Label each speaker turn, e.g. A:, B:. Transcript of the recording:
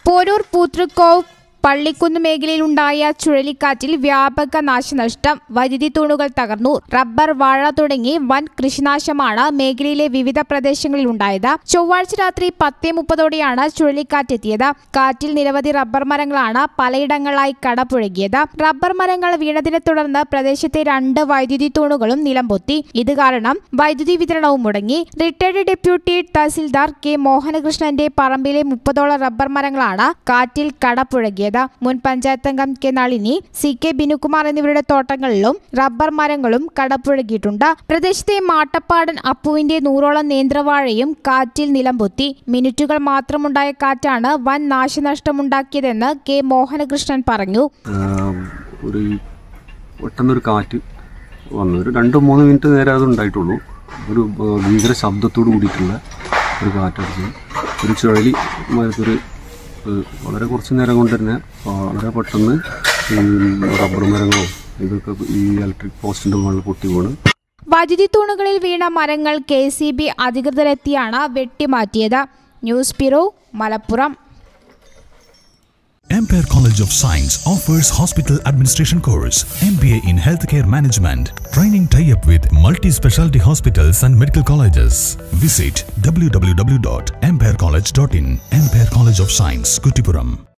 A: പോരൂർ പൂതൃക്കോവ് പള്ളിക്കുന്ന് മേഖലയിലുണ്ടായ ചുഴലിക്കാറ്റിൽ വ്യാപക നാശനഷ്ടം. വൈദ്യുതി തൂണുകൾ തകർന്നു. റബ്ബർ, വാഴ തുടങ്ങി വൻ കൃഷിനാശമാണ് മേഖലയിലെ വിവിധ പ്രദേശങ്ങളിലുണ്ടായത്. ചൊവ്വാഴ്ച രാത്രി 10:30ഓടെയാണ് ചുഴലിക്കാറ്റെത്തിയത്. കാറ്റിൽ നിരവധി റബ്ബർ മരങ്ങളാണ് പലയിടങ്ങളായി കടപുഴകിയത്. റബ്ബർ മരങ്ങൾ വീണതിനെ തുടർന്ന് പ്രദേശത്തെ 2 വൈദ്യുതി തൂണുകളും നിലംപൊത്തി. ഇത് കാരണം വൈദ്യുതി വിതരണവും മുടങ്ങി. റിട്ടയർഡ് ഡെപ്യൂട്ടി തഹസിൽദാർ കെ മോഹനകൃഷ്ണന്റെ പറമ്പിലെ 30ഓളം റബ്ബർ മരങ്ങളാണ് കാറ്റിൽ കടപുഴകിയത്. മുൻ പഞ്ചായത്ത് അംഗം K Nalini, C K Binukumar എന്നിവരുടെ തോട്ടങ്ങളിലും റബ്ബർ മരങ്ങളും കടപുഴകിയിട്ടുണ്ട്. പ്രദേശത്തെ മാട്ടപ്പാടൻ അപ്പുവിന്റെ 100ഓളം നേന്ത്രവാഴയും കാറ്റിൽ നിലംപൊത്തി. മിനിറ്റുകൾ മാത്രമുണ്ടായ കാറ്റാണ് വൻ നാശനഷ്ടമുണ്ടാക്കിയതെന്ന് കെ മോഹനകൃഷ്ണൻ പറഞ്ഞു.
B: പെട്ടെന്നൊരു കാറ്റ് വന്നു. ഒരു 2-3 മിനിറ്റ് നേരം അത് ഉണ്ടായിട്ടുള്ളൂ. ഒരു ഭീകര ശബ്ദത്തോട് കൂടിയിട്ടുള്ള ഒരു കാറ്റടിച്ചു. ഒരു ചുഴലി ഒരു വളരെ കുറച്ച് നേരം കൊണ്ട് തന്നെ വളരെ പെട്ടെന്ന് റബ്ബർ മരങ്ങളോ ഇതൊക്കെ ഈ ഇലക്ട്രിക് പോസ്റ്റിന്റെ മുകളിൽ പൊട്ടി വീണ്.
A: വൈദ്യുതി തൂണുകളിൽ വീണ മരങ്ങൾ KCB അധികൃതരെത്തിയാണ് വെട്ടിമാറ്റിയത്. News bureau, Malappuram.
C: Ampere College of Science offers hospital administration course, MBA in healthcare management, training tie-up with multi-specialty hospitals and medical colleges. Visit www.amperecollege.in. Ampere College of Science, Kuttipuram.